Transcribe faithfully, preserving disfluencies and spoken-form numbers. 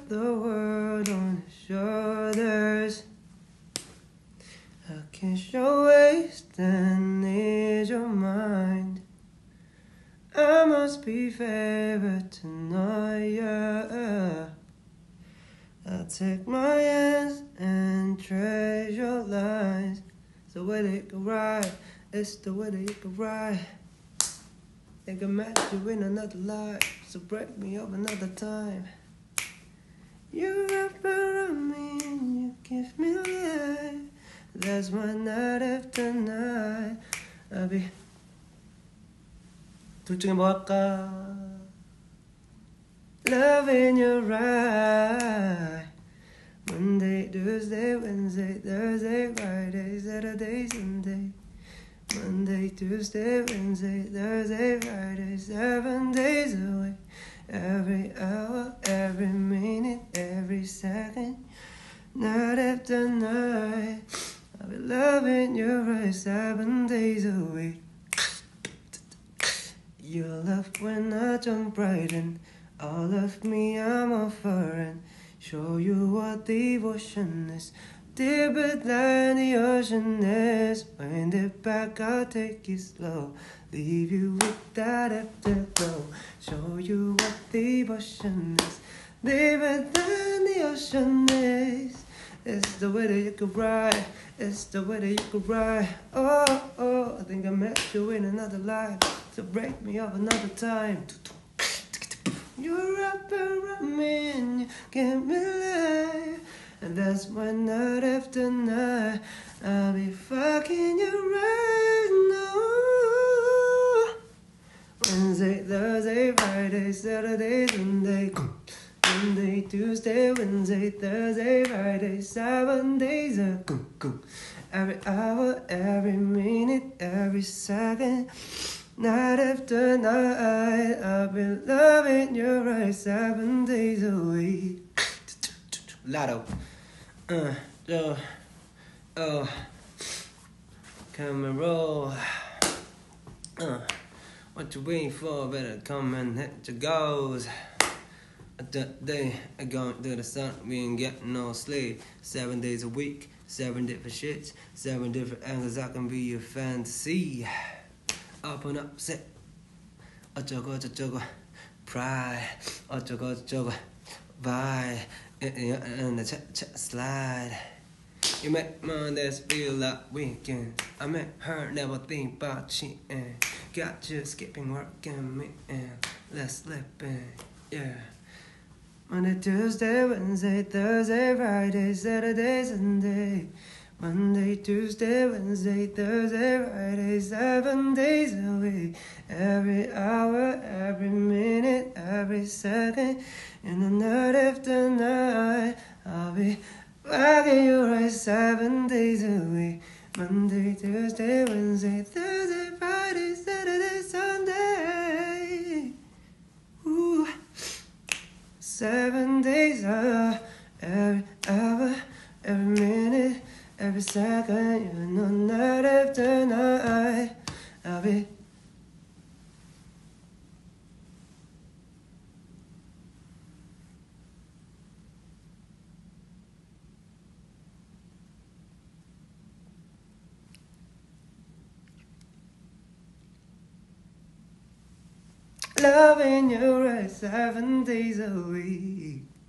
the world on his shoulders. I kiss your waist and need your mind. I must be favored tonight, yeah. I'll take my hands and trace your lines. It's the way that you can ride, it's the way that you can ride. They can match you in another life, so break me up another time. You wrap around me and you give me life. That's why night after night I'll be. 둘 중에 뭐 할까? Love in your eye. Monday, Tuesday, Wednesday, Thursday, Friday, Saturday, Sunday. Monday, Tuesday, Wednesday, Thursday, Friday, seven days a week. Every hour, every minute, every second. Night after night, I'll be loving you right seven days a week. You love when I jump right in. All of me, I'm offering. Show you what devotion is. Deeper than the ocean is. Wind it back, I'll take you slow. Leave you with that afterglow. Show you what devotion is. Deeper than the ocean is. It's the way that you can ride. It's the way that you can ride. Oh, oh, I think I met you in another life. So break me up another time. You wrap around me and you give me life. And that's why night after night I'll be fucking you right now. Wednesday, Thursday, Friday, Saturday, Sunday. Monday, Tuesday, Wednesday, Thursday, Friday, seven days a go, go. Every hour, every minute, every second. Night after night, I've been loving you right seven days a week. Lotto. Uh, oh, oh. Come and roll. Uh, what you waiting for? Better come and hit your goals. Today, I going to the sun, we ain't getting no sleep. Seven days a week, seven different shits, seven different angles. I can be your fantasy. Open up, sit. 어쩌고 저쩌고, pride. 어쩌고 저쩌고, vibe. In the chat, chat slide. You make Mondays feel like weekend. I met her, never think about cheating. Got you skipping work and meeting. Let's slip in, yeah. Monday, Tuesday, Wednesday, Thursday, Friday, Saturday, Sunday. Monday, Tuesday, Wednesday, Thursday, Friday, seven days a week. Every hour, every minute, every second. In the night after night, I'll be fucking you right seven days a week. Monday, Tuesday, Wednesday, Thursday, Friday, Saturday, Sunday. Ooh. Seven days, uh, every hour, every minute, every second, you know, night after night, I'll be. Loving you right seven days a week.